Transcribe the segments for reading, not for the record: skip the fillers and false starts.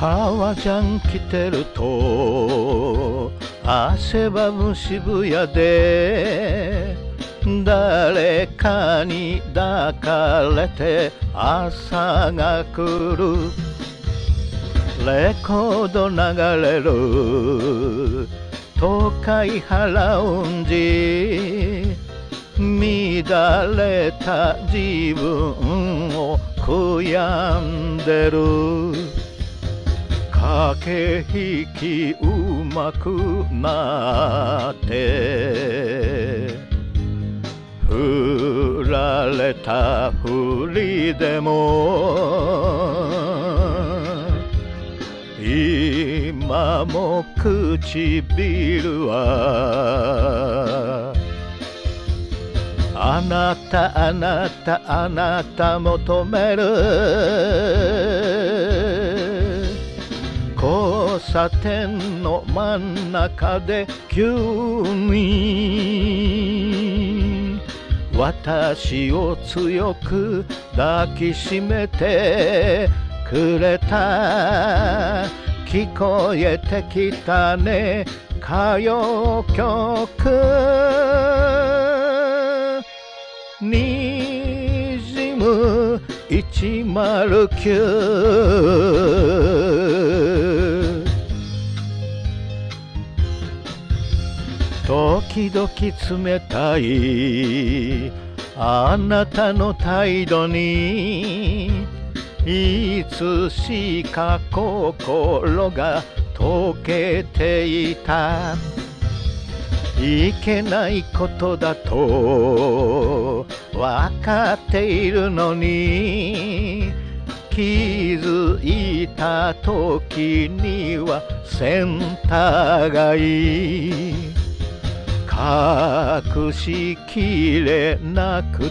革ジャン着てると汗ばむ渋谷で誰かに抱かれて朝が来る。レコード流れる東海原ラウンジ、乱れた自分を悔やんでる。駆け引きうまくなって振られたふりでも今も唇はあなたあなたあなた求める。交差点の真ん中で急に私を強く抱きしめてくれた。聞こえてきたね歌謡曲。にじむ109。時々冷たいあなたの態度にいつしか心が溶けていた。いけないことだとわかっているのに気づいた時にはセンター街隠しきれなく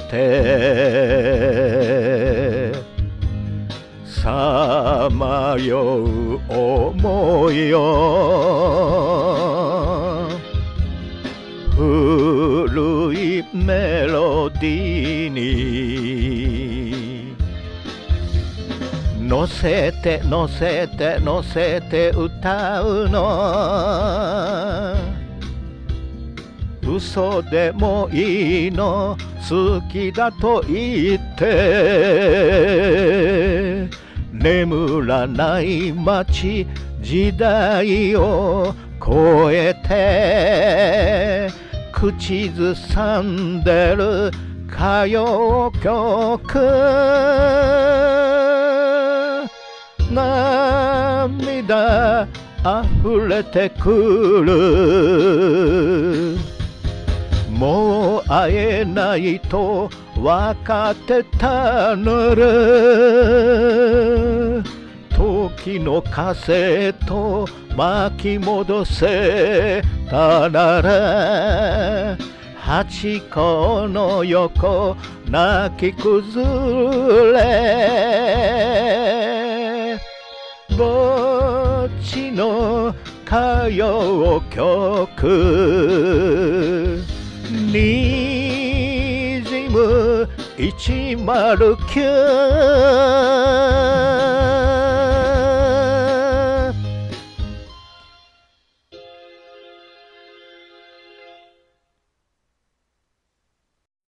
てさまよう思いよ。古いメロディーに乗せて乗せて乗せて歌うの。嘘でもいいの好きだと言って眠らない街時代を超えて口ずさんでる歌謡曲。涙溢れてくる。もう会えないと分かってたなら時の風と巻き戻せたなら八甲の横泣き崩れぼっちの歌謡曲にじむ109。